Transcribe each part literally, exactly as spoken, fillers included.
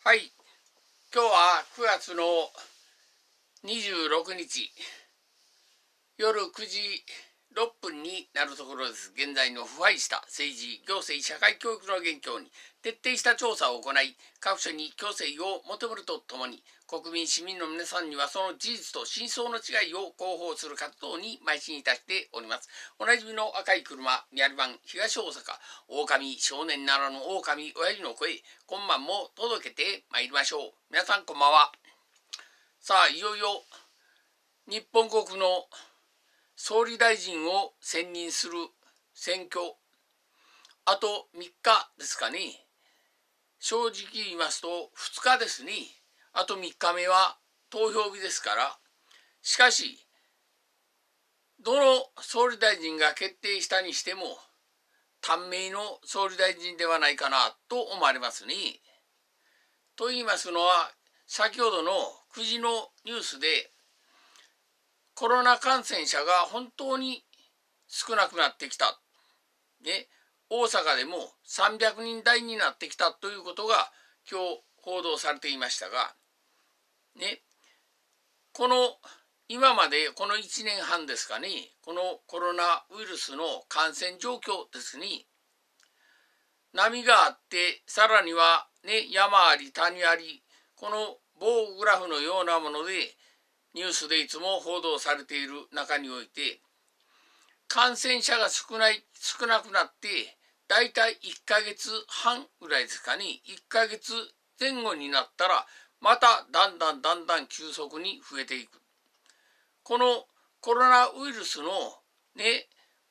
はい、今日はくがつのにじゅうろくにち夜くじろっぷんになるところです。現在の腐敗した政治、行政、社会教育の現況に徹底した調査を行い、各所に共生を求めるとともに、国民市民の皆さんにはその事実と真相の違いを広報する活動に邁進いたしております。おなじみの赤い車、ミヤル版東大阪、狼少年ならぬ狼親父の声、今晩も届けてまいりましょう。皆さんこんばんは。さあ、いよいよ日本国の総理大臣を選任する選挙、あとみっかですかね。正直言いますとふつかですね。あとみっかめは投票日ですから。しかしどの総理大臣が決定したにしても短命の総理大臣ではないかなと思われますね。と言いますのは、先ほどのくじのニュースでコロナ感染者が本当に少なくなってきた、ね、大阪でもさんびゃくにん台になってきたということが今日報道されていましたが、ね、この今までこのいちねんはんですかね、このコロナウイルスの感染状況ですね、波があってさらには、ね、山あり谷あり、この棒グラフのようなものでニュースでいつも報道されている中において、感染者が少ない少なくなってだいたいいっかげつはんぐらいですかね、いっかげつぜん後になったらまただんだんだんだん急速に増えていく。このコロナウイルスのね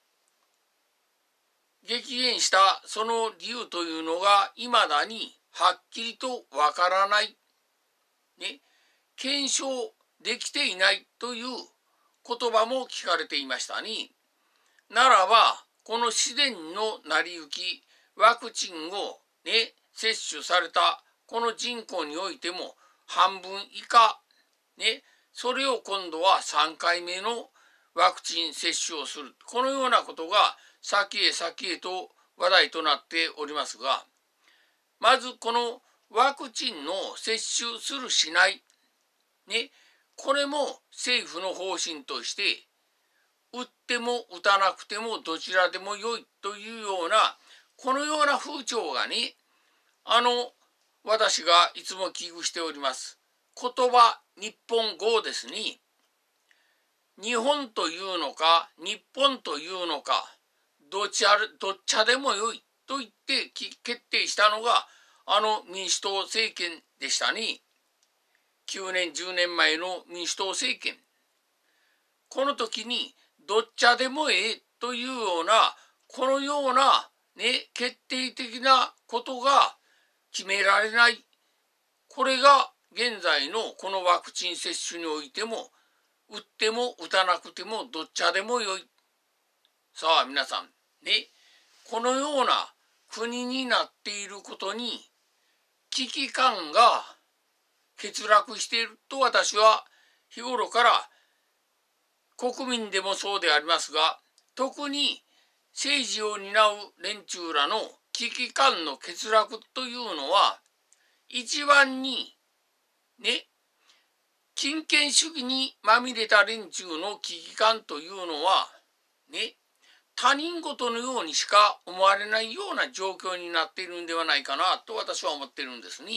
激減したその理由というのがいまだにはっきりとわからない、ね、検証できていないという言葉も聞かれていましたね。ならばこの自然の成り行き、ワクチンをね接種されたこの人口においても半分以下、ね、それを今度はさんかいめのワクチン接種をする、このようなことが先へ先へと話題となっておりますが、まずこのワクチンの接種するしない、ね、これも政府の方針として打っても打たなくてもどちらでもよいというようなこのような風潮がね、あの私がいつも危惧しております言葉日本語ですね。日本というのか日本というのかどちらどっちでもよいと言って決定したのがあの民主党政権でしたね。きゅうねんじゅうねんまえの民主党政権、この時にどっちでもええというようなこのようなね決定的なことが決められない、これが現在のこのワクチン接種においても打っても打たなくてもどっちでもよい。さあ皆さんね、このような国になっていることに危機感が欠落していると私は日頃から国民でもそうでありますが、特に政治を担う連中らの危機感の欠落というのは一番にね金権主義にまみれた連中の危機感というのはね他人事のようにしか思われないような状況になっているんではないかなと私は思っているんですね。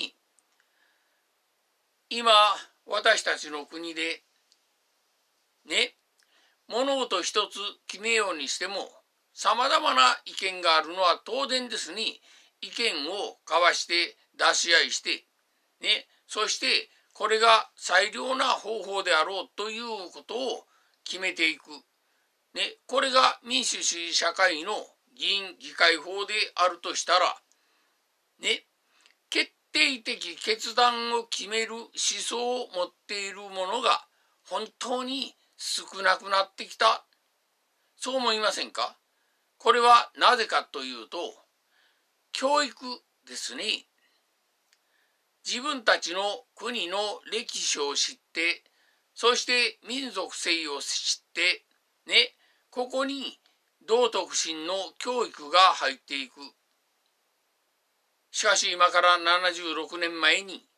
今私たちの国でね物事一つ決めようにしてもさまざまな意見があるのは当然ですね。意見を交わして出し合いしてね、そしてこれが最良な方法であろうということを決めていく、ね、これが民主主義社会の議員議会法であるとしたらね、決定的決断を決める思想を持っているものが本当に少なくなってきた、そう思いませんか。これはなぜかというと教育ですね。自分たちの国の歴史を知って、そして民族性を知ってね、ここに道徳心の教育が入っていく。しかし今からななじゅうろくねんまえに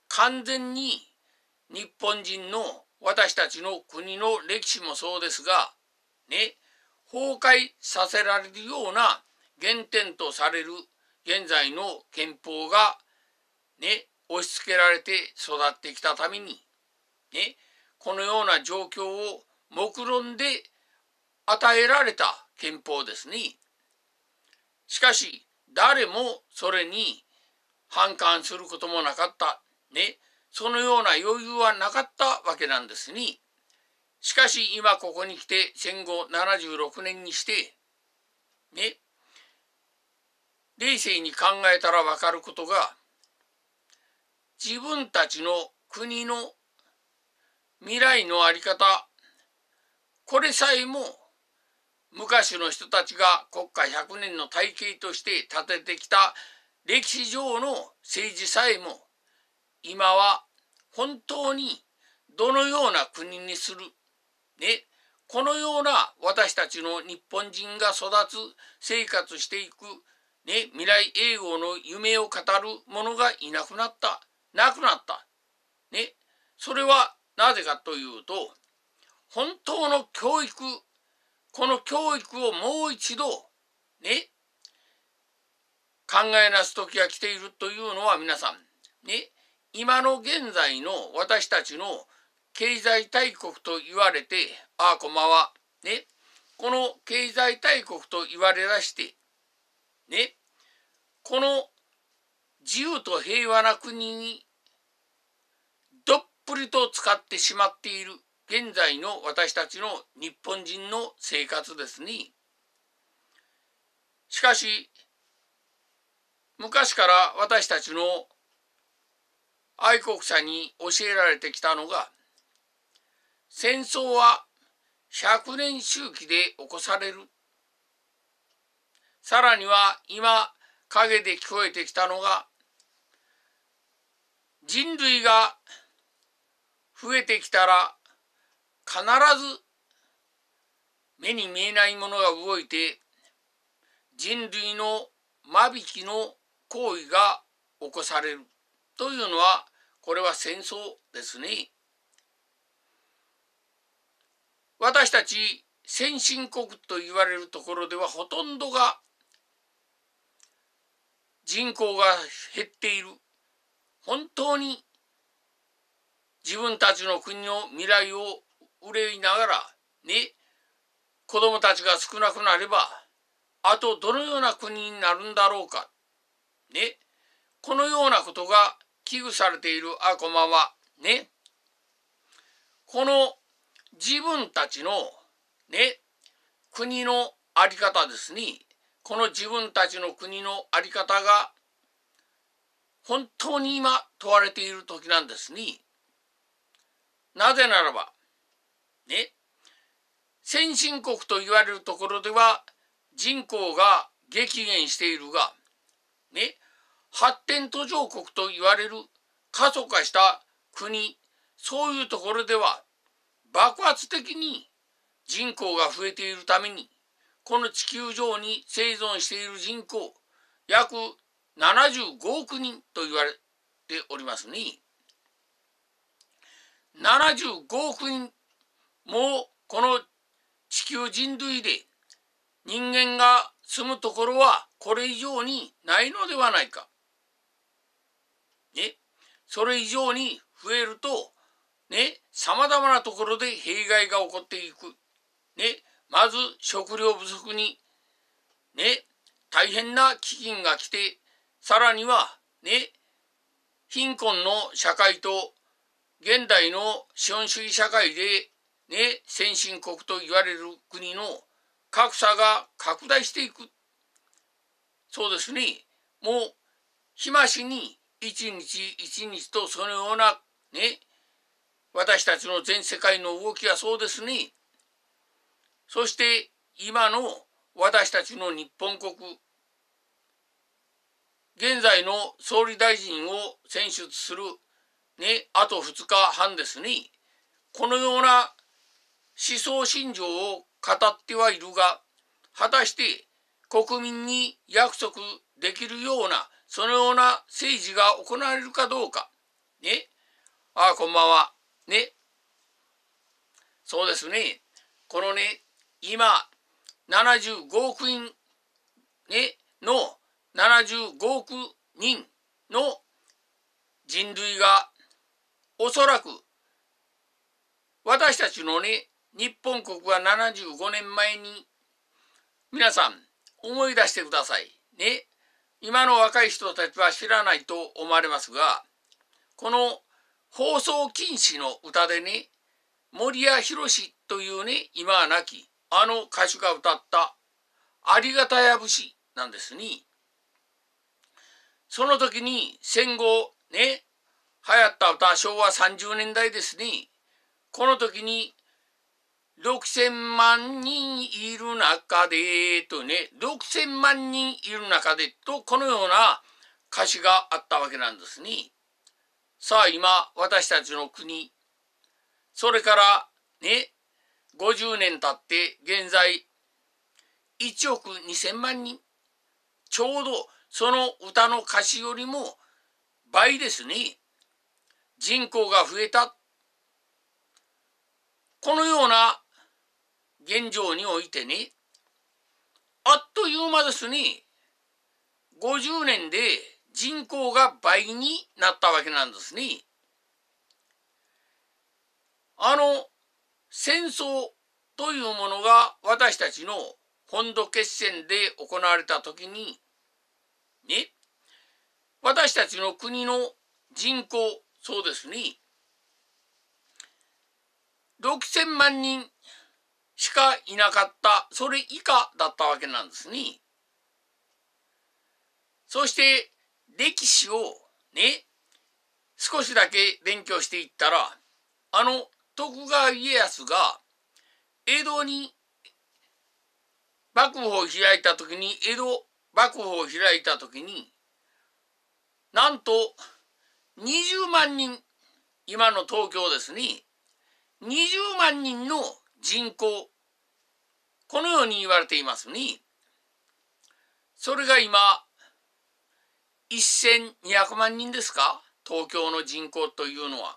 完全に日本人の私たちの国の歴史もそうですが、ね、崩壊させられるような原点とされる現在の憲法がね、押し付けられて育ってきたために、ね、このような状況を目論んで与えられた憲法ですね。しかし、誰もそれに反感することもなかった。ね、そのような余裕はなかったわけなんですね。しかし、今ここに来て戦後ななじゅうろくねんにして、ね、冷静に考えたらわかることが、自分たちの国の未来の在り方、これさえも昔の人たちが国家ひゃくねんの体系として立ててきた歴史上の政治さえも今は本当にどのような国にする、ね、このような私たちの日本人が育つ生活していく、ね、未来永劫の夢を語る者がいなくなった、なくなった、ね、それはなぜかというと、本当の教育、この教育をもう一度ね、考えなす時が来ているというのは皆さん、ね、今の現在の私たちの経済大国と言われて、ああこんばんは、ね、この経済大国と言われだして、ね、この自由と平和な国にどっぷりと使ってしまっている現在の私たちの日本人の生活ですね。しかし、昔から私たちの愛国者に教えられてきたのが、戦争はひゃくねん周期で起こされる。さらには今陰で聞こえてきたのが、人類が増えてきたら必ず目に見えないものが動いて人類の間引きの行為が起こされるというのは、これは戦争ですね。私たち先進国と言われるところではほとんどが人口が減っている。本当に自分たちの国の未来を憂いながらね、子供たちが少なくなれば、あとどのような国になるんだろうか。ね、このようなことが危惧されている、あ、こんばんは。ね、この自分たちのね、国の在り方ですね。この自分たちの国の在り方が本当に今問われている時なんですね。なぜならば、ね、先進国と言われるところでは人口が激減しているが、ね、発展途上国と言われる過疎化した国、そういうところでは爆発的に人口が増えているために、この地球上に生存している人口約ななじゅうごおくにんと言われておりますね。ななじゅうごおくにんもうこの地球人類で人間が住むところはこれ以上にないのではないか。ね、それ以上に増えるとね、さまざまなところで弊害が起こっていく。ね、まず食料不足にね、大変な飢饉が来て、さらにはね、貧困の社会と現代の資本主義社会でね、先進国と言われる国の格差が拡大していく。そうですね。もう日増しに一日一日とそのようなね、私たちの全世界の動きがそうですね。そして今の私たちの日本国、現在の総理大臣を選出するね、あとふつかはんですね。このような思想信条を語ってはいるが、果たして国民に約束できるようなそのような政治が行われるかどうか。 ね。ああ、こんばんは。ね。そうですね。このね、今、ななじゅうごおく人、ね、のななじゅうごおく人の人類が、おそらく、私たちのね、日本国がななじゅうごねんまえに、皆さん、思い出してください。ね。今の若い人たちは知らないと思われますが、この放送禁止の歌でね、森谷宏というね、今は亡き、あの歌手が歌ったありがたや節なんですね。その時に戦後ね、流行った歌、しょうわさんじゅうねんだいですね。この時にろくせんまんにんいる中でとね、ろくせんまんにんいる中でと、このような歌詞があったわけなんですね。さあ今、私たちの国、それからね、ごじゅうねん経って現在いちおくにせんまんにん、ちょうどその歌の歌詞よりも倍ですね。人口が増えた。このような現状においてね、あっという間ですね。ごじゅうねんで人口が倍になったわけなんですね。あの戦争というものが私たちの本土決戦で行われた時にね、私たちの国の人口、そうですね、ろくせんまんにんしかいなかった、それ以下だったわけなんですね。そして歴史をね、少しだけ勉強していったら、あの徳川家康が江戸に幕府を開いた時に、江戸幕府を開いた時に、なんとにじゅうまんにん、今の東京ですね、にじゅうまんにんの人口、このように言われていますね。それが今せんにひゃくまんにんですか、東京の人口というのは。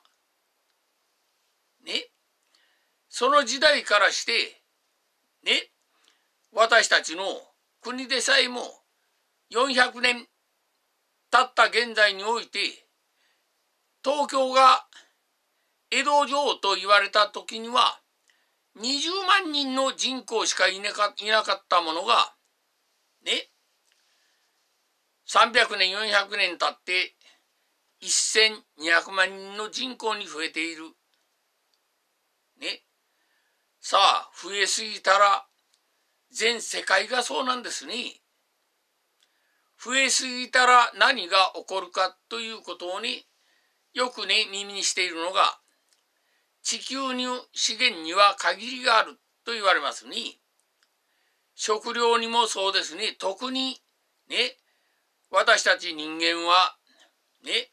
ね。その時代からして、ね、私たちの国でさえもよんひゃくねん経った現在において、東京が江戸城と言われた時には、にじゅうまんにんの人口しかいなか、いなかったものが、ね、さんびゃくねん、よんひゃくねん経って、せんにひゃくまんにんの人口に増えている。ね。さあ、増えすぎたら、全世界がそうなんですね。増えすぎたら何が起こるかということをね、よくね、耳にしているのが、地球に資源には限りがあると言われますね。食料にもそうですね。特にね、私たち人間はね、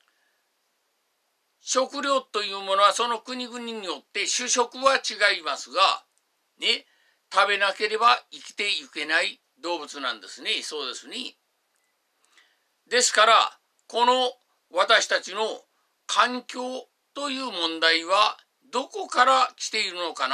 食料というものはその国々によって主食は違いますが、ね、食べなければ生きていけない動物なんですね。そうですね。ですから、この私たちの環境という問題はどこから来ているのかな。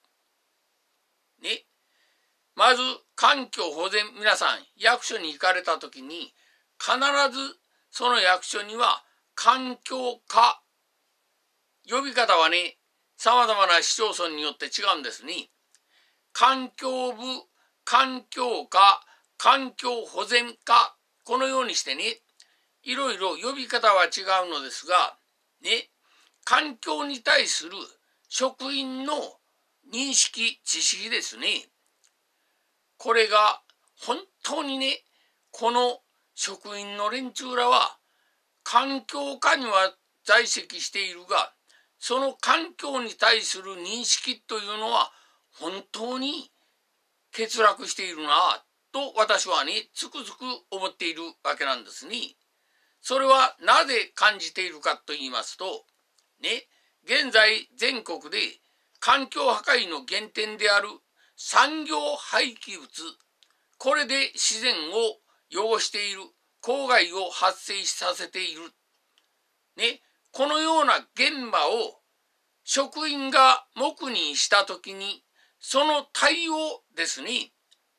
ね。まず、環境保全、皆さん、役所に行かれたときに、必ずその役所には環境課、呼び方はね、様々な市町村によって違うんですね。環境部、環境課、環境保全課、このようにしてね、いろいろ呼び方は違うのですが、ね、環境に対する職員の認識、知識ですね。これが本当にね、この職員の連中らは環境課には在籍しているが、その環境に対する認識というのは本当に欠落しているなと私はね、つくづく思っているわけなんですね。それはなぜ感じているかと言いますと、ね、現在全国で環境破壊の原点である産業廃棄物、これで自然を汚している、公害を発生させている。ね、 このような現場を職員が黙認したときに、その対応ですね、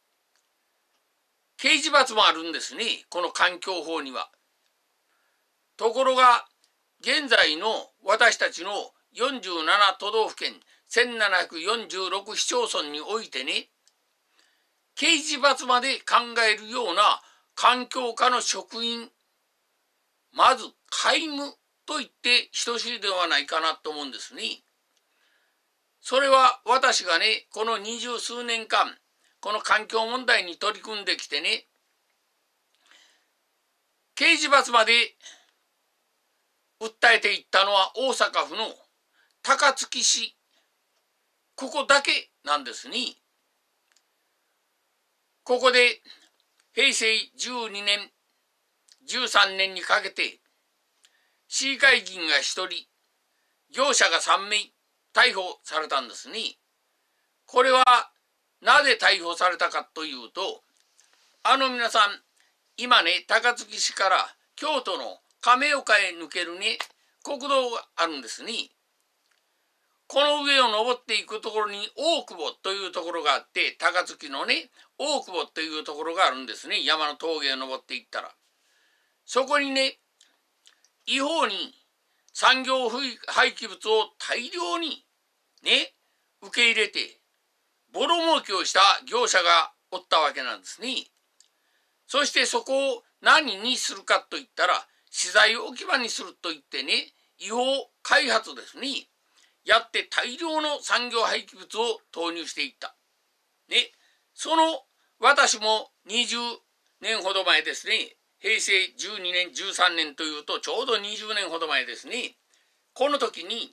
刑事罰もあるんですね、この環境法には。ところが、現在の私たちのよんじゅうなな都道府県せんななひゃくよんじゅうろく市町村においてね、刑事罰まで考えるような環境課の職員、まず皆無と言って等しいではないかなと思うんですね。それは私がね、この二十数年間、この環境問題に取り組んできてね、刑事罰まで訴えていったのは大阪府の高槻市、ここだけなんですね。ここで平成じゅうにねん、じゅうさんねんにかけて市議会議員がひとり、業者がさんめい逮捕されたんですね。これはなぜ逮捕されたかというと、あの皆さん、今ね、高槻市から京都の亀岡へ抜けるね、国道があるんですね。この上を登っていくところに大久保というところがあって、高槻のね、大久保というところがあるんですね。山の峠を登っていったら。そこにね、違法に産業廃棄物を大量にね、受け入れて、ボロ儲けをした業者がおったわけなんですね。そしてそこを何にするかといったら、資材置き場にすると言ってね、違法開発ですね。やって大量の産業廃棄物を投入していった。ね、その私もにじゅうねんほど前ですね、平成じゅうにねん、じゅうさんねんというとちょうどにじゅうねんほど前ですね。この時に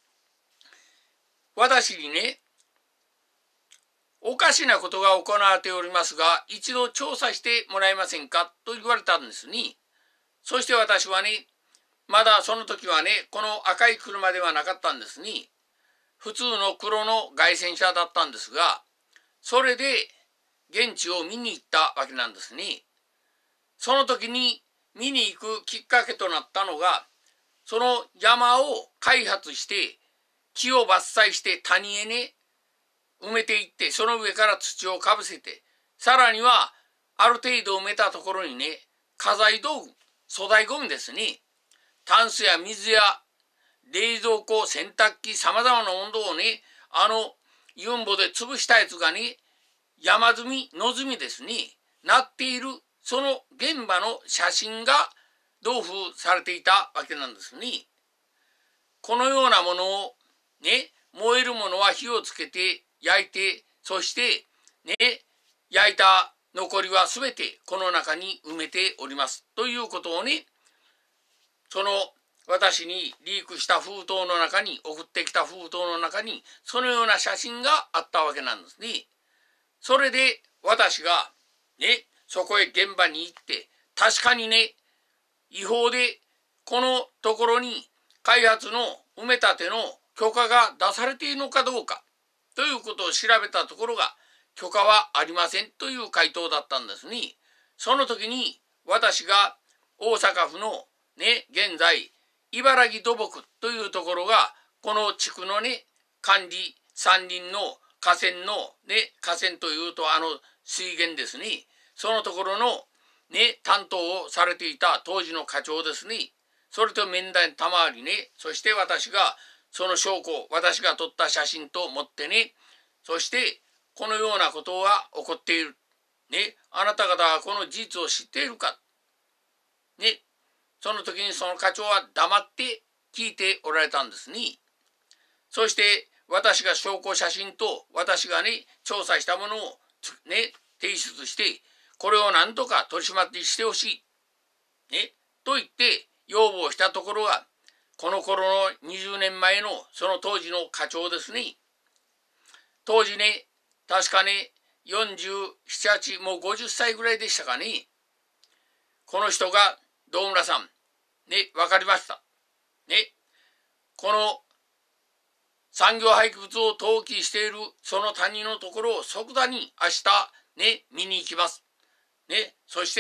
私にね、おかしなことが行われておりますが、一度調査してもらえませんかと言われたんですね。そして私はね、まだその時はね、この赤い車ではなかったんですね。普通の黒の街宣車だったんですが、それで現地を見に行ったわけなんですね。その時に見に行くきっかけとなったのが、その山を開発して木を伐採して谷へね、埋めていって、その上から土をかぶせて、さらにはある程度埋めたところにね、家財道具、粗大ゴミですね、タンスや水や冷蔵庫、洗濯機、さまざまな温度をね、あのユンボで潰したやつがね、山積み、野積みですね、なっている、その現場の写真が同封されていたわけなんですね。このようなものをね、燃えるものは火をつけて焼いて、そしてね、焼いた残りはすべてこの中に埋めておりますということをね、その私にリークした封筒の中に、送ってきた封筒の中にそのような写真があったわけなんですね。それで私がね、そこへ現場に行って、確かにね、違法でこのところに開発の埋め立ての許可が出されているのかどうかということを調べたところが、許可はありませんという回答だったんですね。その時に私が大阪府のね、現在茨城土木というところがこの地区のね、管理山林の河川のね、河川というとあの水源ですね、そのところのね、担当をされていた当時の課長ですね、それと面談賜りね、そして私がその証拠を、私が撮った写真と持ってね、そしてこのようなことが起こっている。ね、あなた方はこの事実を知っているか。ね、その時にその課長は黙って聞いておられたんですね。そして私が証拠写真と私がね、調査したものをね、提出して、これを何とか取り締まってしてほしい。ね、と言って要望したところが、この頃のにじゅうねんまえのその当時の課長ですね。当時ね、確かね、よんじゅうなな、はち、もうごじゅっさいぐらいでしたかね。この人が、堂村さん、ね、わかりました。ね、この産業廃棄物を投棄しているその谷のところを即座に明日、ね、見に行きます。ね、そして、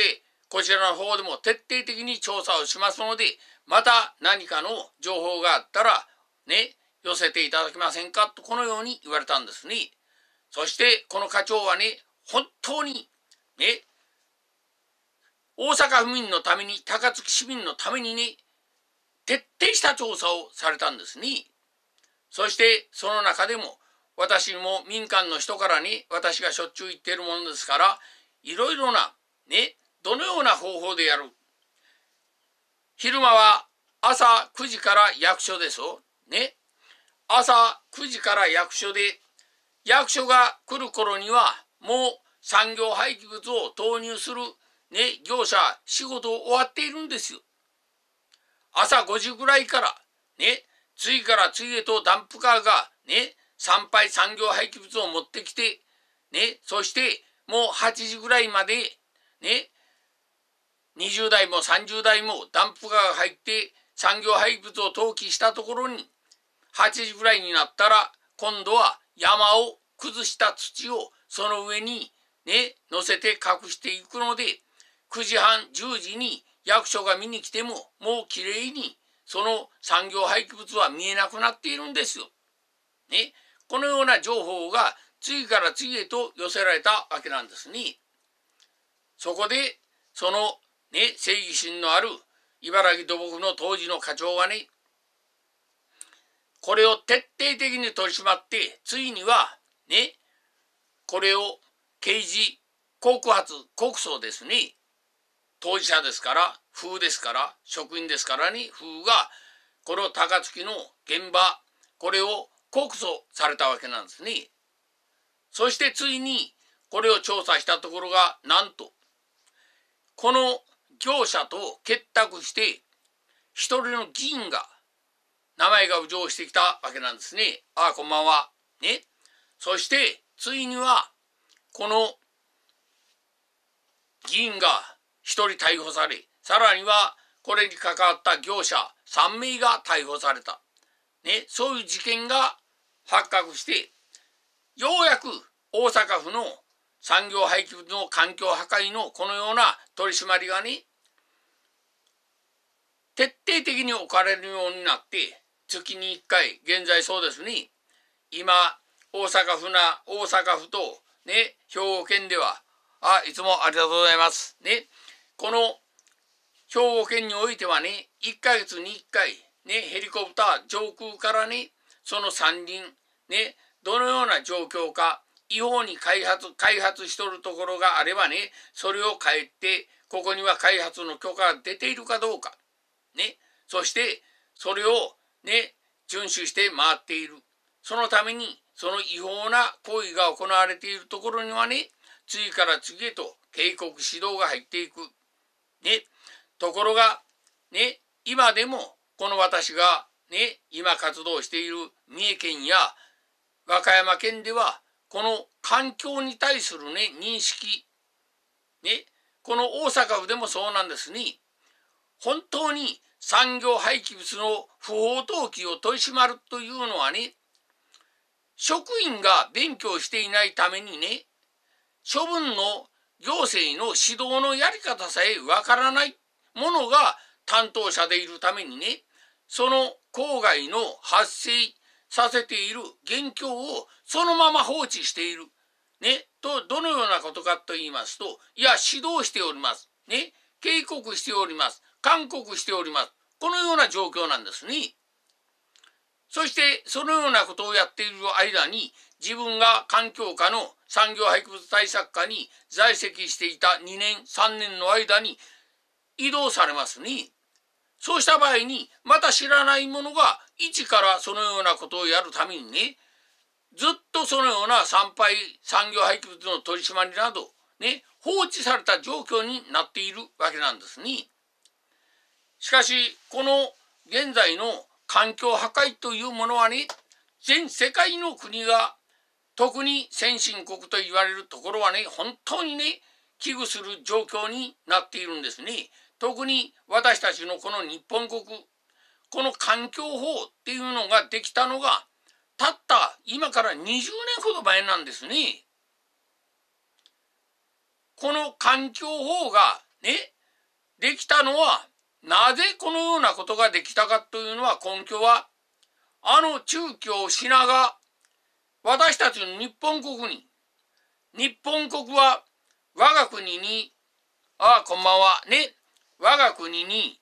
こちらの方でも徹底的に調査をしますので、また何かの情報があったらね、寄せていただけませんかとこのように言われたんですね。そしてこの課長はね、本当にね、大阪府民のために、高槻市民のためにね、徹底した調査をされたんですね。そしてその中でも私も民間の人からね、私がしょっちゅう言っているものですから、いろいろなね、どのような方法でやる。昼間は朝くじから役所ですよ。ね。朝くじから役所で、役所が来る頃にはもう産業廃棄物を投入するね、業者仕事終わっているんですよ。朝ごじぐらいからね、次から次へとダンプカーがね、産廃産業廃棄物を持ってきてね、そしてもうはちじぐらいまでね、にじゅうだいもさんじゅうだいもダンプカーが入って産業廃棄物を投棄したところに、はちじぐらいになったら今度は山を崩した土をその上にね、乗せて隠していくので、くじはんじゅうじに役所が見に来てももうきれいにその産業廃棄物は見えなくなっているんですよ。ね、このような情報が次から次へと寄せられたわけなんですね。そこでそのね、正義心のある茨城土木の当時の課長はね、これを徹底的に取り締まって、ついにはね、これを刑事告発告訴ですね、当事者ですから、風ですから、職員ですからね、風がこの高槻の現場、これを告訴されたわけなんですね。そしてついにこれを調査したところが、なんとこの業者と結託して一人の議員が名前が浮上してきたわけなんですね。ああ、こんばんは。ね。そしてついにはこの議員が一人逮捕され、さらにはこれに関わった業者さんめいが逮捕された。ね、そういう事件が発覚して、ようやく大阪府の産業廃棄物の環境破壊のこのような取り締まりがね、徹底的に置かれるようになって、月にいっかい、現在そうですね、今大阪府な大阪府とね、兵庫県では、あ、いつもありがとうございますね、この兵庫県においてはね、いっかげつにいっかいね、ヘリコプター上空からね、その山林ね、どのような状況か、違法に開発開発しとるところがあればね、それを帰ってここには開発の許可が出ているかどうかね、そしてそれをね、遵守して回っている。そのためにその違法な行為が行われているところにはね、次から次へと警告指導が入っていくね。ところがね、今でもこの私がね、今活動している三重県や和歌山県では、この環境に対するね、認識ね、この大阪府でもそうなんですね。本当に産業廃棄物の不法投棄を取り締まるというのはね、職員が勉強していないためにね、処分の行政の指導のやり方さえわからないものが担当者でいるためにね、その公害の発生させている現況をそのまま放置している。ね、とどのようなことかと言いますと、いや指導しております。ね、警告しております。勧告しております。このような状況なんですね。そしてそのようなことをやっている間に、自分が環境課の産業廃棄物対策課に在籍していたにねんさんねんの間に異動されますね。そうした場合にまた知らない者が一からそのようなことをやるためにね、ずっとそのような産廃産業廃棄物の取り締まりなどね、放置された状況になっているわけなんですね。しかしこの現在の環境破壊というものはね、全世界の国が、特に先進国と言われるところはね、本当にね、危惧する状況になっているんですね。特に私たちのこの日本国、この環境法っていうのができたのがたった今からにじゅうねんほど前なんですね。この環境法がね、 できたのは、なぜこのようなことができたかというのは、根拠は、あの中教シナが私たちの日本国に、日本国は我が国に、ああ、こんばんは、ね、我が国に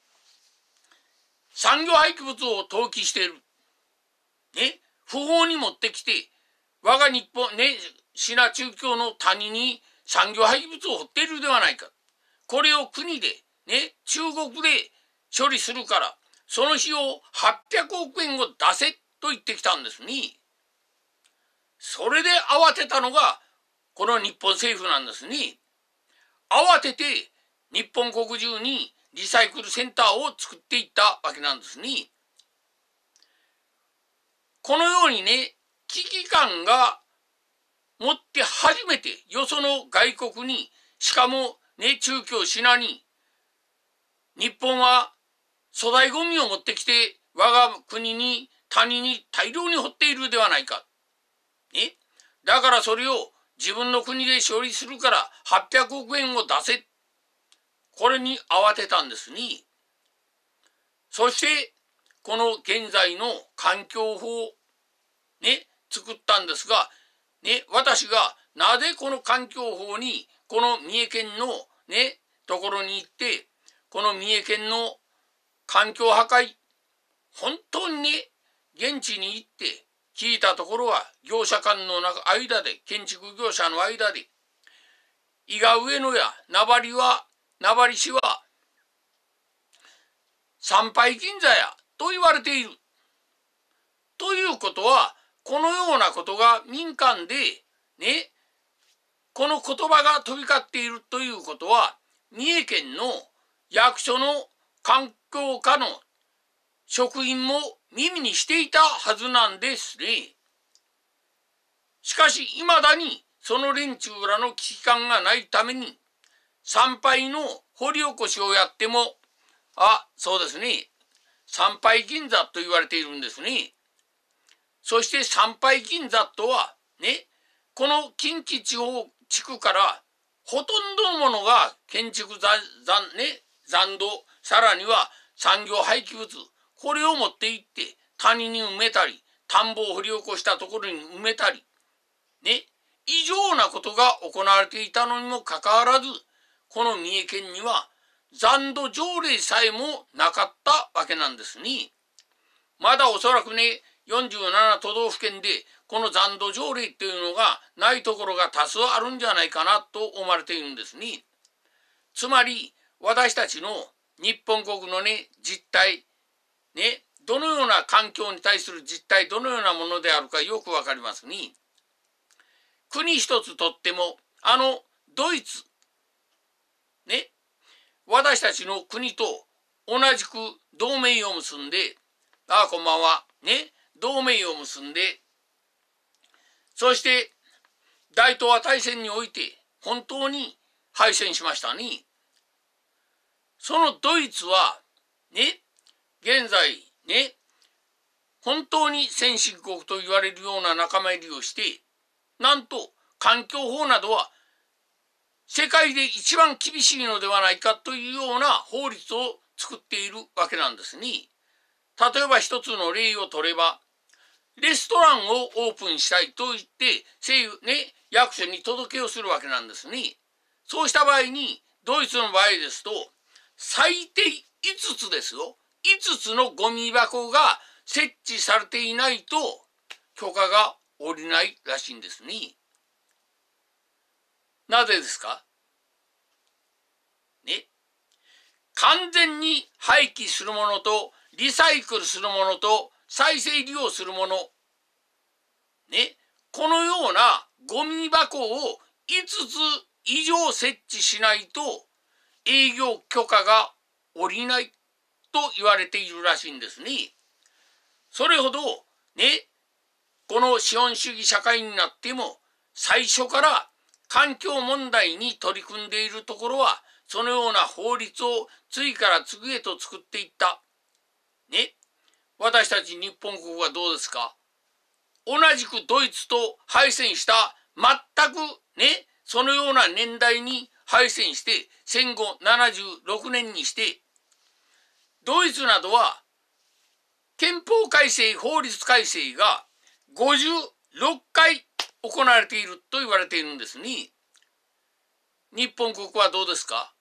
産業廃棄物を投棄している。ね、不法に持ってきて、我が日本、ね、シナ中教の谷に産業廃棄物を掘っているではないか。これを国で、ね、中国で処理するから、その費用はっぴゃくおくえんを出せと言ってきたんですね。それで慌てたのが、この日本政府なんですね。慌てて日本国中にリサイクルセンターを作っていったわけなんですね。このようにね、危機感が持って初めてよその外国に、しかもね、中教シナに、日本は粗大ゴミを持ってきて我が国に谷に大量に掘っているではないか。ね、だからそれを自分の国で処理するからはっぴゃくおくえんを出せ。これに慌てたんですね。そしてこの現在の環境法ね、作ったんですが、ね、私がなぜこの環境法にこの三重県のね、ところに行って、この三重県の環境破壊、本当にね、現地に行って聞いたところは、業者間の間で、建築業者の間で、伊賀上野や名張は、名張市は、参拝銀座やと言われている。ということは、このようなことが民間で、ね、この言葉が飛び交っているということは、三重県の役所の環境課の職員も耳にしていたはずなんですね。しかし、いまだにその連中らの危機感がないために、参拝の掘り起こしをやっても、あ、そうですね、参拝銀座と言われているんですね。そして参拝銀座とは、ね、この近畿地方地区からほとんどのものが建築残、ね、残土、さらには産業廃棄物、これを持って行って谷に埋めたり、田んぼを掘り起こしたところに埋めたり、ね、異常なことが行われていたのにもかかわらず、この三重県には残土条例さえもなかったわけなんですね。まだおそらくね、よんじゅうなな都道府県でこの残土条例っていうのがないところが多数あるんじゃないかなと思われているんですね。つまり私たちの日本国のね、実態、ね、どのような環境に対する実態、どのようなものであるかよくわかりますね。国一つとっても、あのドイツ、ね、私たちの国と同じく同盟を結んで、ああ、こんばんは、ね、同盟を結んで、そして大東亜大戦において本当に敗戦しましたね。そのドイツはね、現在ね、本当に先進国と言われるような仲間入りをして、なんと環境法などは世界で一番厳しいのではないかというような法律を作っているわけなんですね。例えば一つの例を取れば、レストランをオープンしたいと言って政府、ね、役所に届けをするわけなんですね。そうした場合にドイツの場合ですと最低いつつですよ、いつつのゴミ箱が設置されていないと許可が下りないらしいんですね。なぜですかね。完全に廃棄するものとリサイクルするものと再生利用するもの、ね、このようなゴミ箱をいつつ以上設置しないと営業許可が下りないと言われているらしいんですね。それほどね、この資本主義社会になっても最初から環境問題に取り組んでいるところはそのような法律を次から次へと作っていった。ね、私たち日本国はどうですか。同じくドイツと敗戦した全くね、そのような年代に敗戦して戦後ななじゅうろくねんにして、ドイツなどは憲法改正、法律改正がごじゅうろっかい行われていると言われているんですね。日本国はどうですか？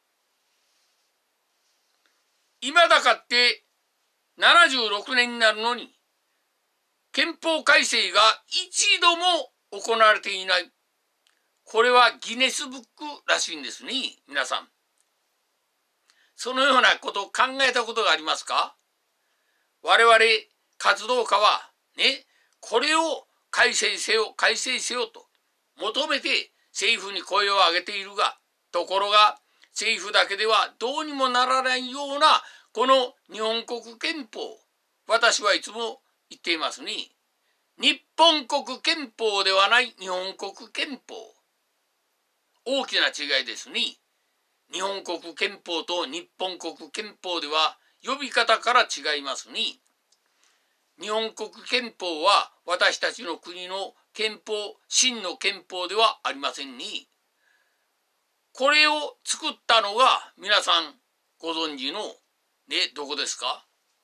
今だかってななじゅうろくねんになるのに、憲法改正が一度も行われていない。これはギネスブックらしいんですね、皆さん。そのようなことを考えたことがありますか？我々活動家はね、これを改正せよ、改正せよと求めて政府に声を上げているが、ところが政府だけではどうにもならないようなこの日本国憲法、私はいつも言っていますね。日本国憲法ではない日本国憲法。大きな違いですね。日本国憲法と日本国憲法では呼び方から違いますね。日本国憲法は私たちの国の憲法、真の憲法ではありませんね。これを作ったのが皆さんご存知のね、どこですか？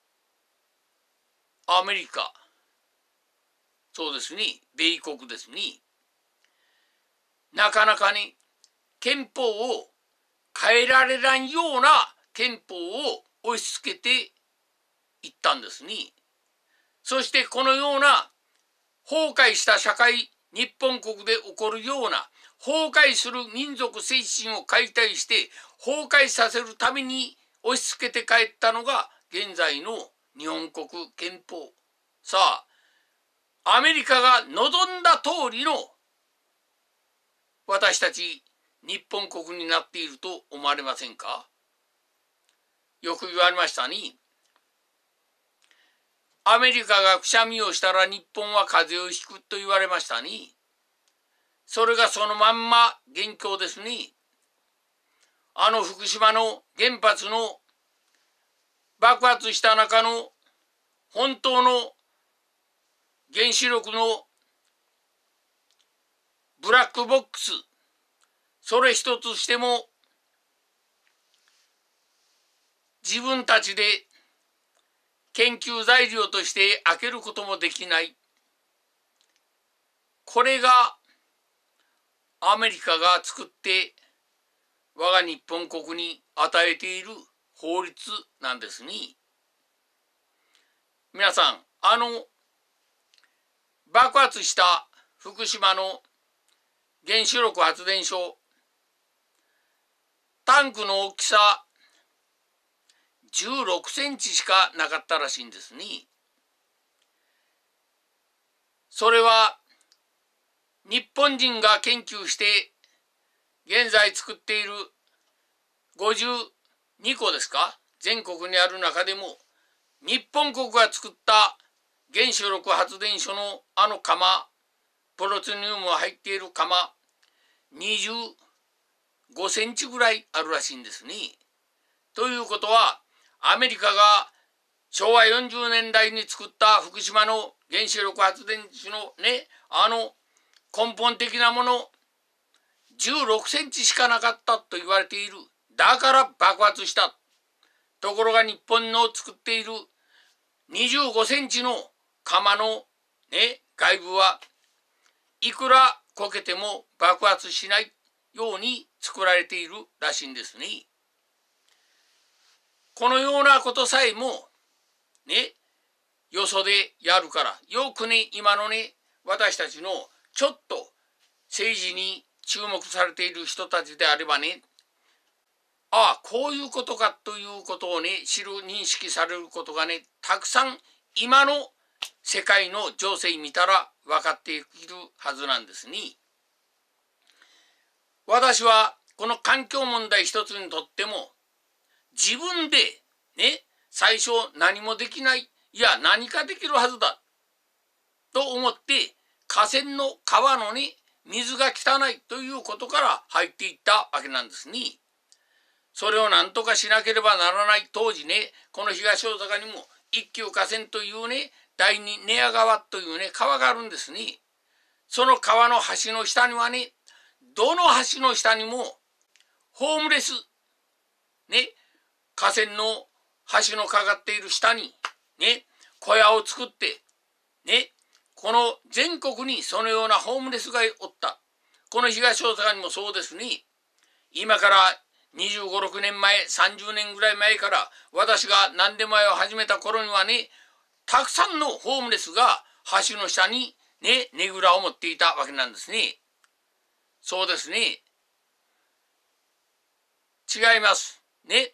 アメリカ。そうですね、米国ですね。なかなかね、憲法を変えられないような憲法を押し付けていったんですね。そしてこのような崩壊した社会、日本国で起こるような崩壊する民族精神を解体して崩壊させるために押し付けて帰ったのが現在の日本国憲法。さあ、アメリカが望んだ通りの私たち日本国になっていると思われませんか？よく言われましたね。アメリカがくしゃみをしたら日本は風邪をひくと言われましたね。それがそのまんま現況ですね。あの福島の原発の爆発した中の本当の原子力のブラックボックス、それ一つしても自分たちで研究材料として開けることもできない。これがアメリカが作って我が日本国に与えている法律なんですね。皆さん、あの爆発した福島の原子力発電所、タンクの大きさじゅうろくセンチしかなかったらしいんですね。それは日本人が研究して現在作っているごじゅうにこですか、全国にある中でも日本国が作った原子力発電所のあの釜、プロトニウムが入っている釜にじゅうごセンチぐらいあるらしいんですね。ということはアメリカがしょうわよんじゅうねんだいに作った福島の原子力発電所のね、あの根本的なものじゅうろくセンチしかなかったと言われている。だから爆発した。ところが日本の作っているにじゅうごセンチの釜のね、外部はいくらこけても爆発しないように作られているらしいんですね。このようなことさえもね、よそでやるから、よくね、今のね、私たちのちょっと政治に注目されている人たちであればね、ああ、こういうことかということをね、知る、認識されることがね、たくさん今の世界の情勢見たら分かっているはずなんですね。私はこの環境問題一つにとっても、自分でね、最初何もできない、いや何かできるはずだと思って河川の川のね、水が汚いということから入っていったわけなんですね。それを何とかしなければならない当時ね、この東大阪にも一級河川というね、第二寝屋川というね、川があるんですね。その川の橋の下にはね、どの橋の下にもホームレス、ね、河川の橋のかかっている下に、ね、小屋を作って、ね、この全国にそのようなホームレスがおった。この東大阪にもそうですね。今からにじゅうご、ろくねんまえ、さんじゅうねんぐらい前から私が何でも屋を始めた頃にはね、たくさんのホームレスが橋の下にね、ねぐらを持っていたわけなんですね。そうですね。違います。ね。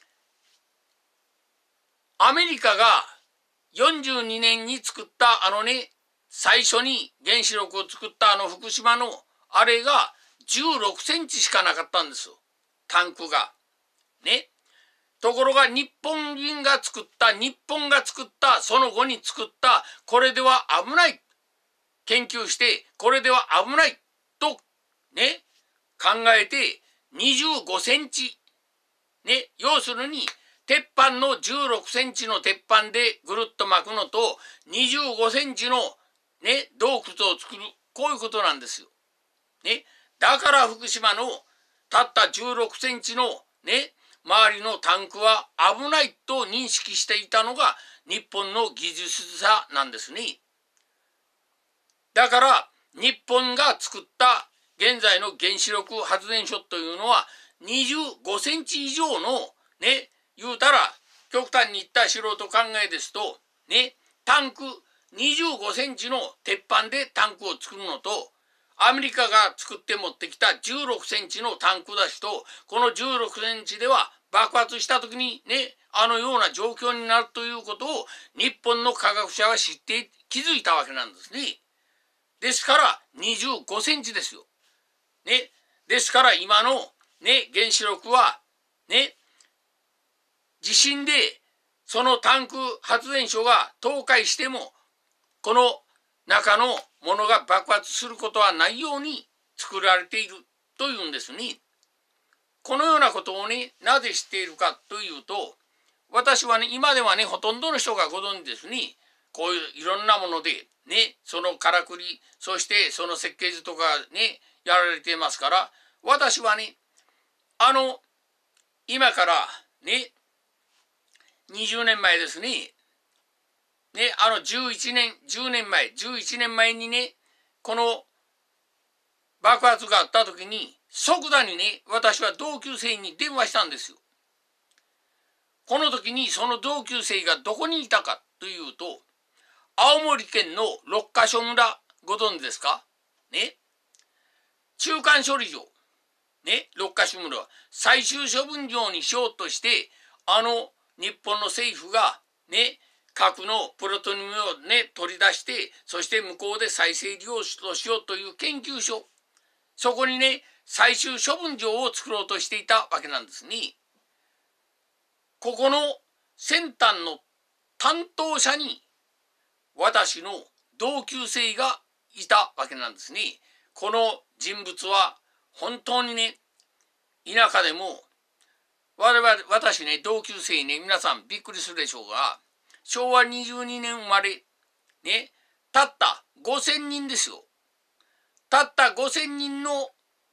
アメリカがよんじゅうにねんに作ったあのね、最初に原子力を作ったあの福島のあれがじゅうろくセンチしかなかったんですよ。タンクが。ね。ところが日本人が作った、日本が作った、その後に作った、これでは危ない。研究して、これでは危ない。と、ね、考えて、にじゅうごセンチ。ね、要するに、鉄板のじゅうろくセンチの鉄板でぐるっと巻くのと、にじゅうごセンチのね、洞窟を作る。こういうことなんですよ。ね。だから福島のたったじゅうろくセンチのね、周りのタンクは危ないと認識していたのが日本の技術者なんですね。だから日本が作った現在の原子力発電所というのはにじゅうごセンチ以上のね、言うたら極端に言った素人考えですとね、タンクにじゅうごセンチの鉄板でタンクを作るのと、アメリカが作って持ってきたじゅうろくセンチのタンクだしと、このじゅうろくセンチでは爆発した時にね、あのような状況になるということを日本の科学者は知って気づいたわけなんですね。ですからにじゅうごセンチですよ。ね。ですから今のね、原子力はね、地震でそのタンク発電所が倒壊しても、この中のものが爆発することはないように作られているというんですね。このようなことをね、なぜ知っているかというと、私はね、今ではね、ほとんどの人がご存知ですね。こういういろんなもので、ね、そのからくり、そしてその設計図とかね、やられていますから、私はね、あの、今からね、にじゅうねんまえですね、ね、あのじゅういちねん、じゅうねんまえ、じゅういちねんまえにね、この爆発があった時に、即座にね、私は同級生に電話したんですよ。この時にその同級生がどこにいたかというと、青森県の六ヶ所村、ご存知ですかね。中間処理場、ね、六ヶ所村は最終処分場にしようとして、あの日本の政府がね、核のプロトニウムをね、取り出して、そして向こうで再生利用しようという研究所、そこにね、最終処分場を作ろうとしていたわけなんですね。ここの先端の担当者に私の同級生がいたわけなんですね。この人物は本当にね、田舎でも我々、私ね、同級生ね、皆さんびっくりするでしょうが、しょうわにじゅうにねん生まれ、ね、たったごせんにんですよ。たったごせんにんの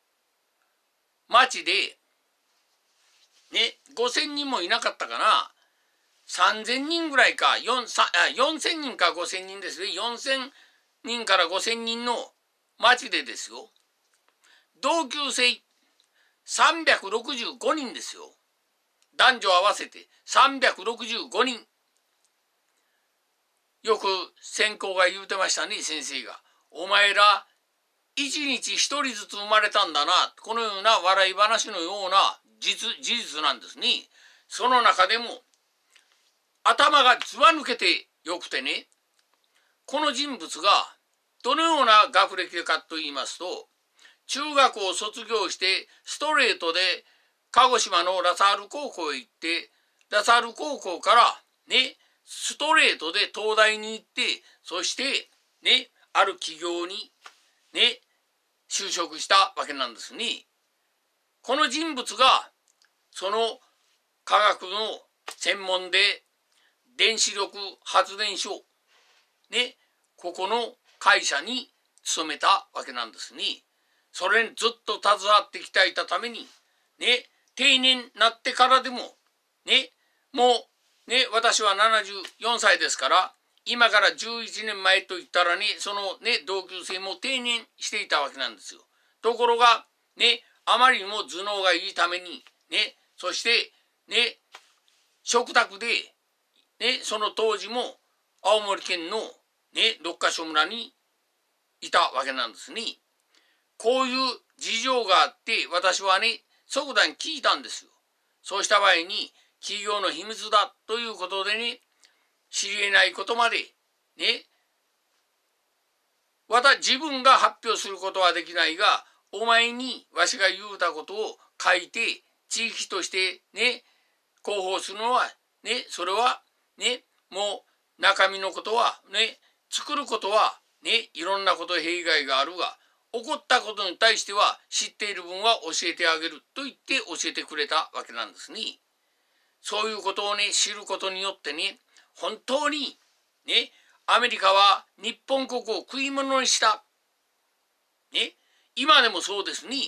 町で、ね、ごせんにんもいなかったかな。さんぜんにんぐらいか、よんせんにんかごせんにんですね。よんせんにんからごせんにんの町でですよ。同級生さんびゃくろくじゅうごにんですよ。男女合わせてさんびゃくろくじゅうごにん。よく先行が言うてましたね、先生が。お前らいちにちひとりずつ生まれたんだな。このような笑い話のような実事実なんですね。その中でも頭がずば抜けてよくてね、この人物がどのような学歴かと言いますと、中学を卒業してストレートで鹿児島のラサール高校へ行って、ラサール高校からね、ストレートで東大に行って、そしてね、ある企業にね、就職したわけなんですね。この人物がその科学の専門で原子力発電所ね、ここの会社に勤めたわけなんですね。それにずっと携わってきていたためにね、定年になってからでも、ね、もう、ね、私はななじゅうよんさいですから、今からじゅういちねんまえと言ったらね、そのね、同級生も定年していたわけなんですよ。ところが、ね、あまりにも頭脳がいいために、ね、そして、ね、食卓で、ね、その当時も青森県の、ね、六ヶ所村にいたわけなんですね。こういう事情があって、私はね、即座に聞いたんですよ。そうした場合に、企業の秘密だということでね、知り得ないことまで、ね、私、自分が発表することはできないが、お前にわしが言うたことを書いて、地域としてね、広報するのは、ね、それは、ね、もう中身のことは、ね、作ることは、ね、いろんなこと弊害があるが、起こったことに対しては知っている分は教えてあげると言って教えてくれたわけなんですね。そういうことをね、知ることによってね、本当に、ね、アメリカは日本国を食い物にした。ね、今でもそうですね。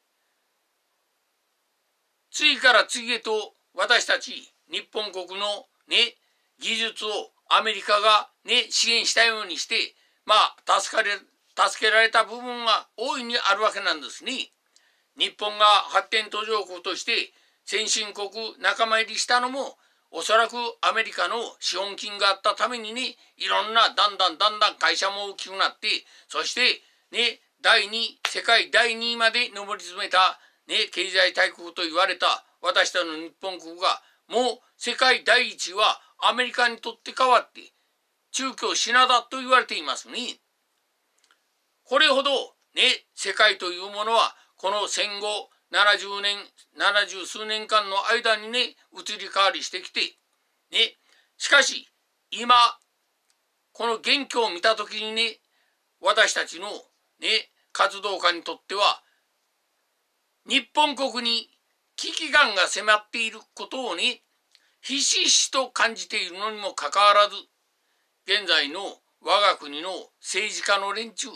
次から次へと私たち日本国のね、技術をアメリカがね、支援したようにして、まあ、助かれ、助けられた部分が大いにあるわけなんですね。日本が発展途上国として先進国仲間入りしたのも、おそらくアメリカの資本金があったためにね、いろんなだんだんだんだん会社も大きくなって、そしてね、第二、世界第二位まで上り詰めた、ね、経済大国と言われた私たちの日本国が、もう世界第一はアメリカにとって変わって、中共シナだと言われていますね。これほどね、世界というものは、この戦後ななじゅうねん、ななじゅう数年間の間にね、移り変わりしてきて、ね、しかし、今、この現況を見たときにね、私たちのね、活動家にとっては、日本国に危機感が迫っていることをね、ひしひしと感じているのにもかかわらず、現在の我が国の政治家の連中、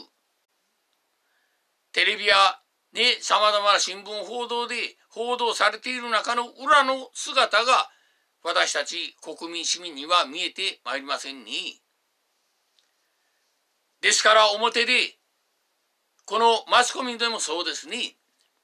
テレビやね、さまざまな新聞報道で報道されている中の裏の姿が私たち国民市民には見えてまいりませんね。ですから表で、このマスコミでもそうですね。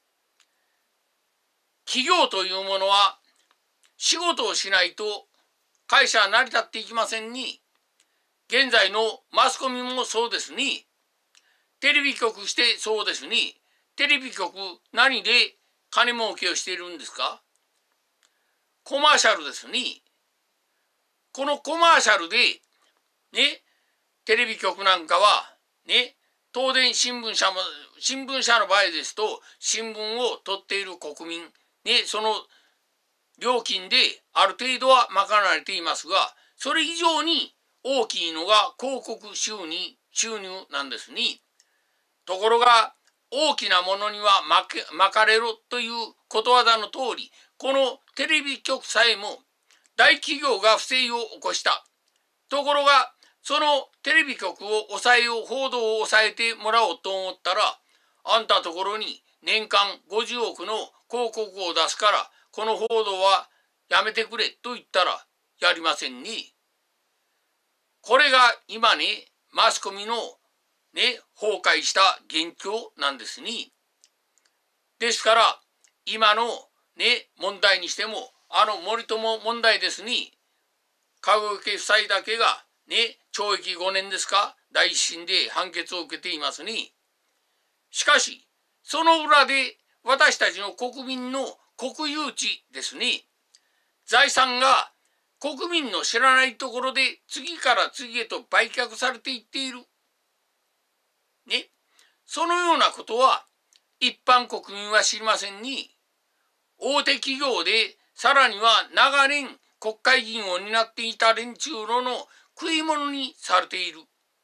企業というものは仕事をしないと会社は成り立っていきませんに、現在のマスコミもそうですに、テレビ局してそうですに、テレビ局何で金儲けをしているんですか？コマーシャルですに。このコマーシャルで、ね、テレビ局なんかは、ね、東電新聞社も、新聞社の場合ですと、新聞を取っている国民、ね、その料金である程度は賄われていますが、それ以上に大きいのが広告収入、収入なんですに。ところが、大きなものには巻け、巻かれろということわざの通り、このテレビ局さえも大企業が不正を起こした。ところが、そのテレビ局を抑えよう、報道を抑えてもらおうと思ったら、あんたところに年間ごじゅうおくの広告を出すから、この報道はやめてくれと言ったらやりませんね。これが今ね、マスコミのね、崩壊した現況なんですに。ですから、今のね、問題にしても、あの森友問題ですに、籠池夫妻だけがね、懲役ごねんですか、第一審で判決を受けていますに。しかし、その裏で私たちの国民の国有地ですね、財産が国民の知らないところで次から次へと売却されていっている。ね、そのようなことは一般国民は知りませんに、大手企業でさらには長年国会議員を担っていた連中の食い物にされている。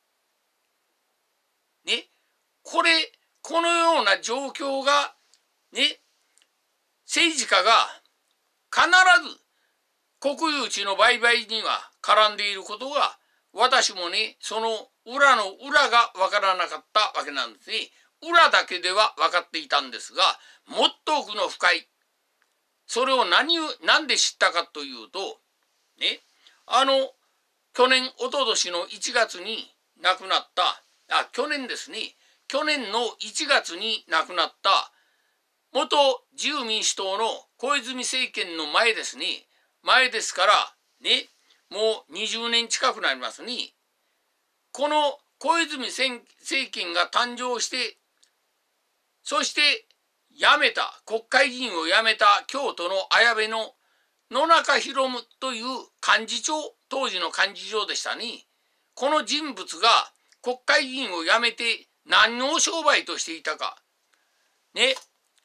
ね、これ、このような状況が、ね、政治家が必ず国有地の売買には絡んでいることが、私もね、その裏の裏が分からなかったわけなんですね。裏だけでは分かっていたんですが、もっと奥の深い、 それを何を、なんで知ったかというと、ね、あの、去年、一昨年のいちがつに亡くなった、あ、去年ですね、去年のいちがつに亡くなった元自由民主党の小泉政権の前ですね、前ですから、ね、もうにじゅうねん近くなりますね。この小泉政権が誕生して、そして辞めた、国会議員を辞めた京都の綾部の野中広夢という幹事長、当時の幹事長でしたね。この人物が国会議員を辞めて何の商売としていたか。ね。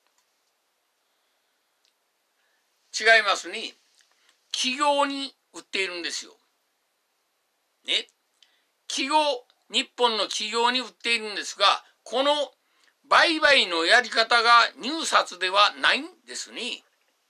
違いますね。企業に売っているんですよ。ね。企業、日本の企業に売っているんですが、この売買のやり方が入札ではないんですね。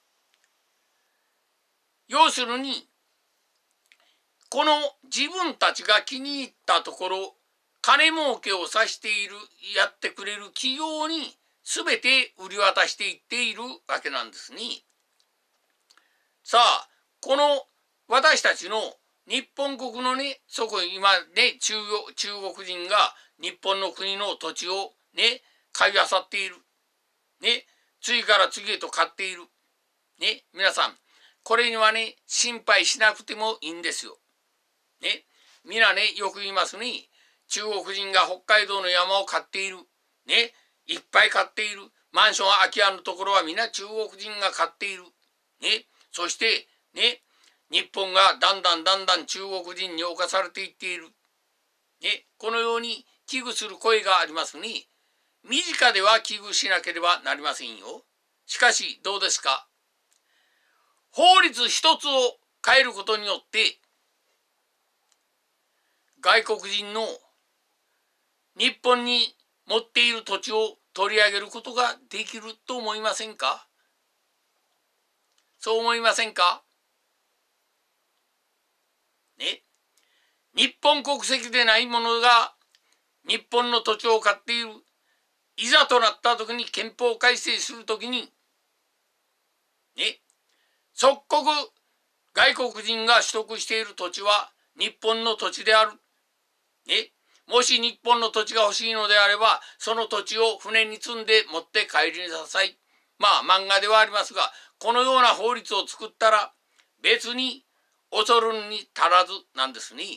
要するに、この自分たちが気に入ったところ、金儲けをさしている、やってくれる企業に全て売り渡していっているわけなんですね。さあ、この私たちの日本国のね、そこ今ね、中国、中国人が日本の国の土地をね、買い漁っている。ね、次から次へと買っている。ね、皆さん、これにはね、心配しなくてもいいんですよ。ね、皆ね、よく言いますね。中国人が北海道の山を買っている。ね、いっぱい買っている。マンション空き家のところは皆中国人が買っている。ね、そしてね、日本がだんだんだんだん中国人に侵されていっている。ね、このように危惧する声がありますね。身近では危惧しなければなりませんよ。しかしどうですか。法律一つを変えることによって外国人の日本に持っている土地を取り上げることができると思いませんか。そう思いませんかね。日本国籍でない者が日本の土地を買っている。いざとなった時に憲法改正する時にね、即刻外国人が取得している土地は日本の土地である。ね、もし日本の土地が欲しいのであれば、その土地を船に積んで持って帰りなさい。まあ漫画ではありますが、このような法律を作ったら別に恐るに足らずなんですね。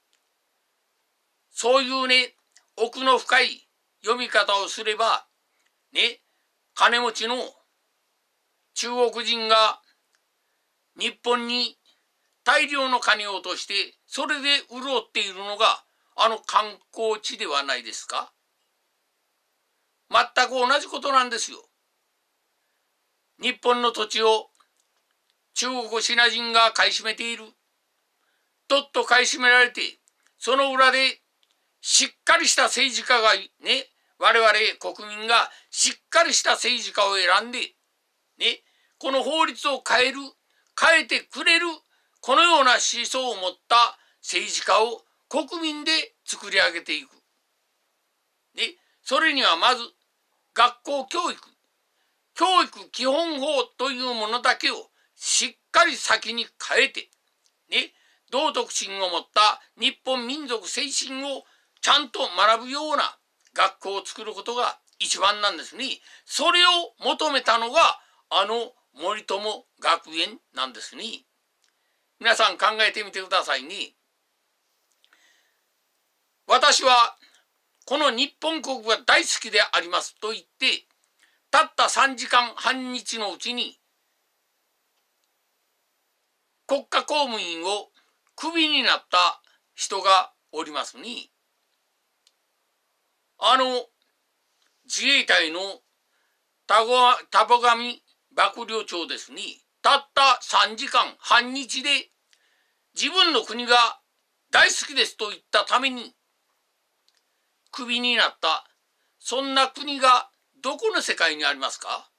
そういうね、奥の深い読み方をすれば、ね、金持ちの中国人が日本に大量の金を落として、それで潤っているのがあの観光地ではないですか。全く同じことなんですよ。日本の土地を中国シナ人が買い占めている。とっと買い占められて、その裏でしっかりした政治家がね、我々国民がしっかりした政治家を選んで、ね、この法律を変える、変えてくれる、このような思想を持った政治家を国民で作り上げていく。ね、それにはまず学校教育、教育基本法というものだけをしっかり先に変えて、ね、道徳心を持った日本民族精神をちゃんと学ぶような学校を作ることが一番なんですね。それを求めたのがあの森友学園なんですね。皆さん考えてみてくださいね。私はこの日本国が大好きでありますと言って、たったさんじかんはん日のうちに国家公務員をクビになった人がおりますに、あの自衛隊の田母神幕僚長ですに、たったさんじかんはん日で自分の国が大好きですと言ったためにクビになった、そんな国がどこの世界にありますか。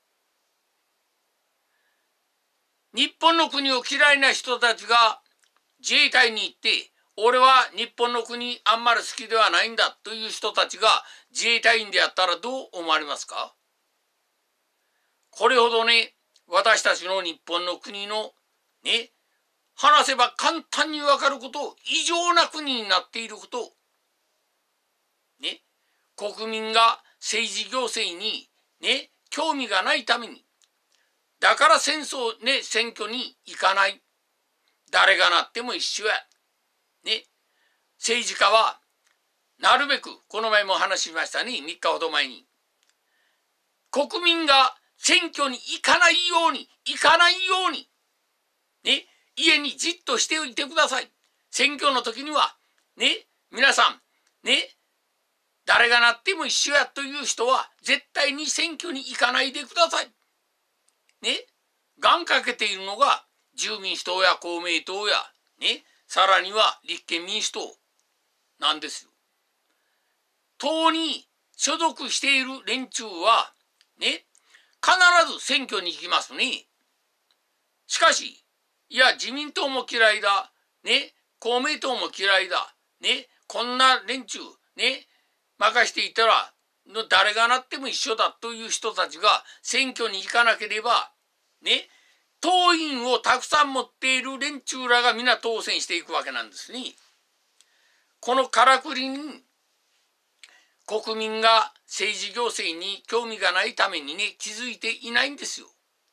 日本の国を嫌いな人たちが自衛隊に行って、俺は日本の国あんまり好きではないんだという人たちが自衛隊員であったらどう思われますか。これほどね、 私たちの日本の国のね、話せば簡単にわかること、異常な国になっていること、ね、国民が政治行政にね、興味がないために、だから戦争ね、選挙に行かない。誰がなっても一緒や。ね、政治家は、なるべく、この前も話しましたね、みっかほど前に。国民が選挙に行かないように、行かないように、ね、家にじっとしておいてください。選挙の時には、ね、皆さん、ね、誰がなっても一緒やという人は、絶対に選挙に行かないでください。ね、願かけているのが、自由民主党や公明党や、ね、さらには立憲民主党なんですよ。党に所属している連中は、ね、必ず選挙に行きますね。しかし、いや、自民党も嫌いだ。ね、公明党も嫌いだ。ね、こんな連中、ね、任していたら、誰がなっても一緒だという人たちが選挙に行かなければ、ね、党員をたくさん持っている連中らが皆当選していくわけなんですね。このからくりに、国民が政治行政に興味がないためにね、気づいていないんですよ。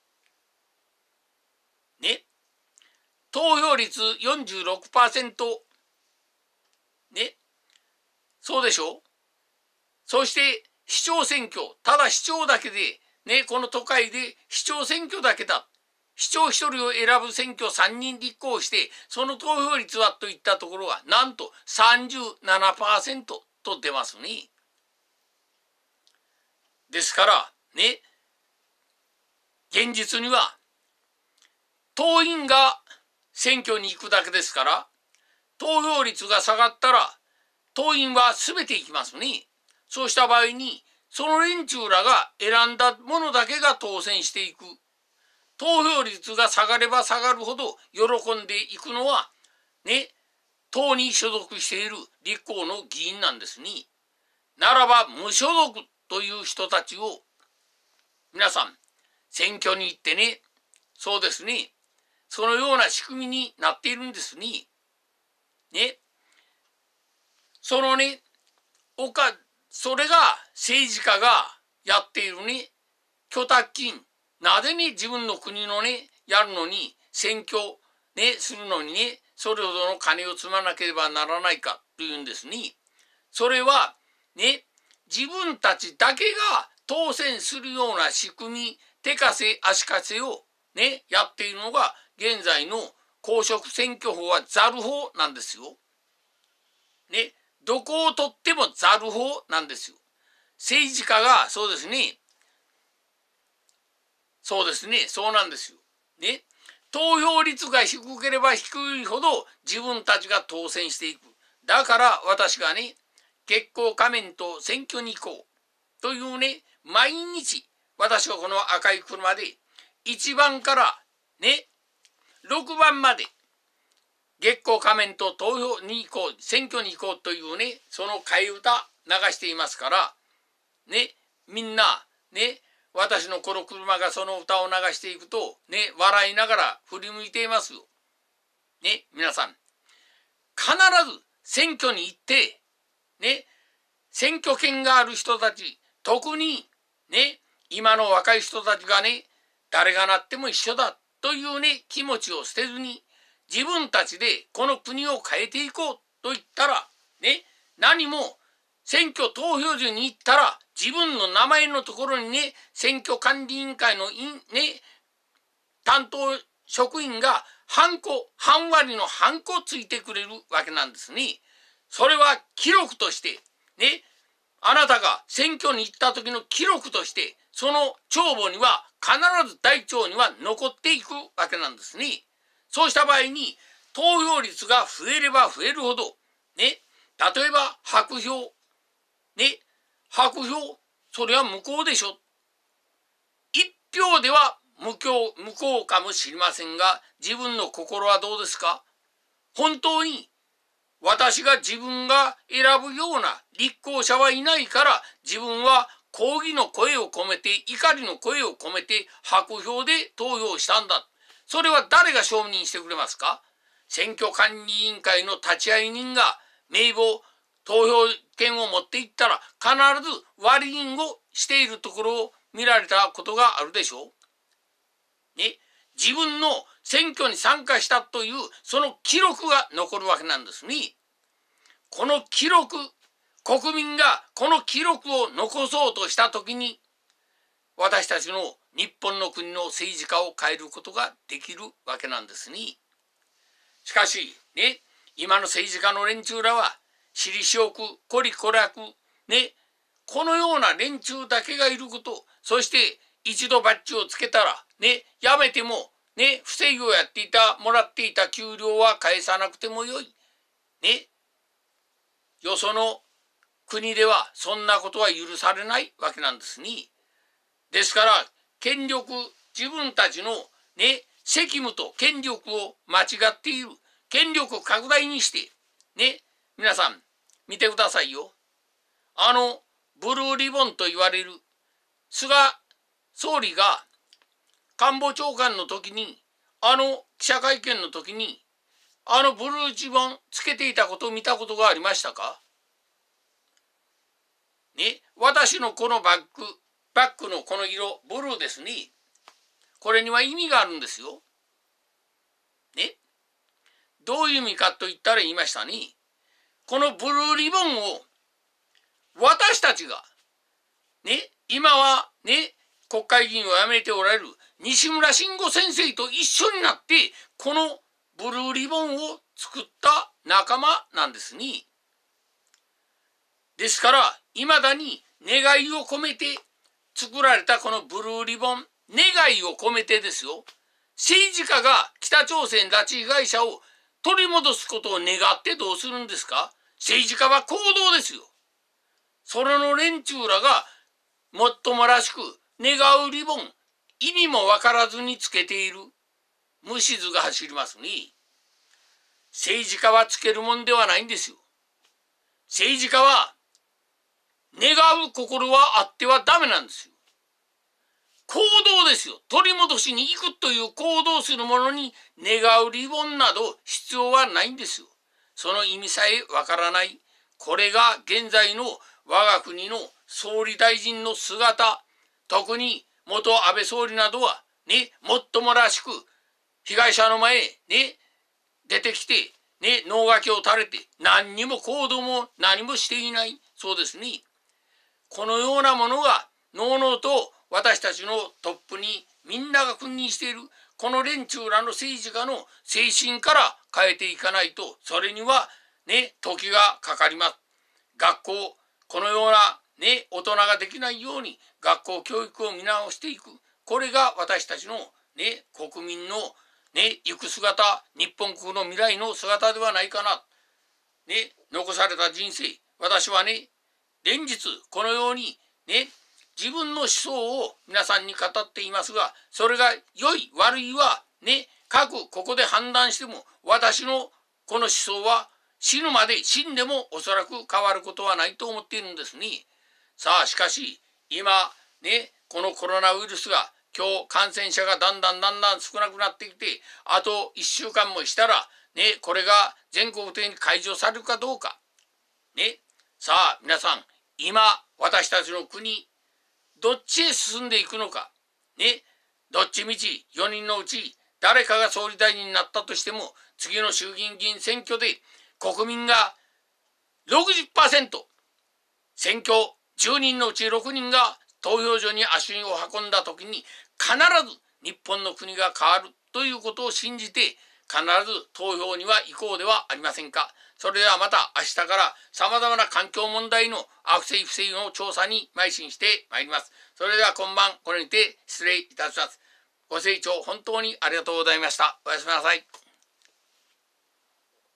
ね。投票率 よんじゅうろくパーセント。ね。そうでしょう。そして、市長選挙、ただ市長だけで、ね、この都会で市長選挙だけだ。市長一人を選ぶ選挙さんにん立候補して、その投票率はといったところは、なんと さんじゅうななパーセント と出ますね。ですから、ね、現実には、党員が選挙に行くだけですから、投票率が下がったら、党員は全て行きますね。そうした場合に、その連中らが選んだものだけが当選していく。投票率が下がれば下がるほど喜んでいくのは、ね、党に所属している立候補の議員なんですね。ならば無所属という人たちを、皆さん、選挙に行ってね、そうですね、そのような仕組みになっているんですね。ね。そのね、おか、それが政治家がやっているね、拠託金、なぜね、自分の国のね、やるのに、選挙、ね、するのにね、それほどの金を積まなければならないかというんですね。それは、ね、自分たちだけが当選するような仕組み、手かせ足かせをね、やっているのが、現在の公職選挙法はザル法なんですよ。ね、どこをとってもザル法なんですよ。政治家が、そうですね、そうですね、そうなんですよ。ね、投票率が低ければ低いほど自分たちが当選していく。だから私がね、月光仮面と選挙に行こうというね、毎日私はこの赤い車でいちばんからね、ろくばんまで月光仮面と投票に行こう、選挙に行こうというね、その替え歌流していますから、ね、みんな、ね、私のこの車がその歌を流していくと、ね、笑いながら振り向いていますよ。ね、皆さん、必ず選挙に行って、ね、選挙権がある人たち、特に、ね、今の若い人たちがね、誰がなっても一緒だというね、気持ちを捨てずに、自分たちでこの国を変えていこうと言ったら、ね、何も選挙投票所に行ったら、自分の名前のところにね、選挙管理委員会のね、担当職員がハンコ、半割のハンコついてくれるわけなんですね。それは記録として、ね、あなたが選挙に行った時の記録として、その帳簿には必ず台帳には残っていくわけなんですね。そうした場合に、投票率が増えれば増えるほど、ね、例えば白票、ね、白票、それは無効でしょ。一票では無効、無効かもしれませんが、自分の心はどうですか？本当に私が自分が選ぶような立候補者はいないから、自分は抗議の声を込めて、怒りの声を込めて、白票で投票したんだ。それは誰が承認してくれますか？選挙管理委員会の立会人が名簿、投票権を持っていったら、必ず割り印をしているところを見られたことがあるでしょう。ね。自分の選挙に参加したという、その記録が残るわけなんですね。この記録、国民がこの記録を残そうとしたときに、私たちの日本の国の政治家を変えることができるわけなんですね。しかし、ね、今の政治家の連中らは、私利私欲、孤立孤落、ね、このような連中だけがいること、そして一度バッジをつけたら、ね、やめても、ね、不正をやっていた、もらっていた給料は返さなくてもよい。ね、よその国ではそんなことは許されないわけなんですね。ですから、権力、自分たちのね、責務と権力を間違っている。権力拡大にして、ね、皆さん、見てくださいよ。あの、ブルーリボンと言われる、菅総理が官房長官の時に、あの記者会見の時に、あのブルーリボンつけていたことを見たことがありましたか？ね、私のこのバッグ、バッグのこの色、ブルーですね。これには意味があるんですよ。ね。どういう意味かと言ったら言いましたね。このブルーリボンを私たちが、ね、今はね、国会議員を辞めておられる西村慎吾先生と一緒になって、このブルーリボンを作った仲間なんですね。ですから、未だに願いを込めて作られたこのブルーリボン、願いを込めてですよ。政治家が北朝鮮拉致被害者を取り戻すことを願ってどうするんですか？政治家は行動ですよ。それの連中らがもっともらしく願うリボン、意味もわからずにつけている。虫図が走りますね。政治家はつけるもんではないんですよ。政治家は願う心はあってはダメなんですよ。行動ですよ。取り戻しに行くという行動するものに願うリボンなど必要はないんですよ。その意味さえわからない。これが現在の我が国の総理大臣の姿、特に元安倍総理などはね、もっともらしく被害者の前へね、出てきてね、能書きを垂れて何にも行動も何もしていない。そうですね。このようなものがのうのうと私たちのトップにみんなが君臨しているこの連中らの政治家の精神から変えていかないと、それにはね、時がかかります。学校、このようなね、大人ができないように学校教育を見直していく。これが私たちのね、国民のね、行く姿、日本国の未来の姿ではないかな。ね、残された人生、私はね、連日このようにね、自分の思想を皆さんに語っていますが、それが良い悪いはね、各ここで判断しても、私のこの思想は死ぬまで死んでもおそらく変わることはないと思っているんですね。さあしかし今ね、このコロナウイルスが今日感染者がだんだんだんだん少なくなってきて、あといっしゅうかんもしたらね、これが全国的に解除されるかどうかね。さあ皆さん、今私たちの国どっちへ進んでいくのかね。どっちみちよにんのうち誰かが総理大臣になったとしても、次の衆議院議員選挙で国民が ろくじゅっパーセント、 選挙じゅうにんのうちろくにんが投票所に足を運んだ時に必ず日本の国が変わるということを信じて、必ず投票には行こうではありませんか。それではまた明日からさまざまな環境問題の悪性不正の調査に邁進してまいります。それでは今晩これにて失礼いたします。ご清聴本当にありがとうございました。おやすみなさい。